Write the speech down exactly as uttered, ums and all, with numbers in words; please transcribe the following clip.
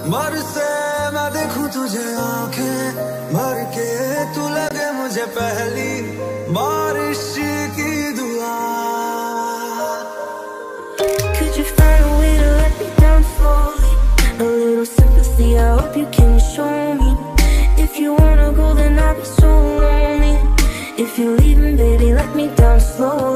मर से मैं देखूं तुझे आंखें भर के, तू लगे मुझे पहली बारिश की दुआ। Could you find a way to let me down slowly? A little sympathy, I hope you can show me. If you wanna go, then I'll be so lonely. If you're leaving, baby, let me down slowly.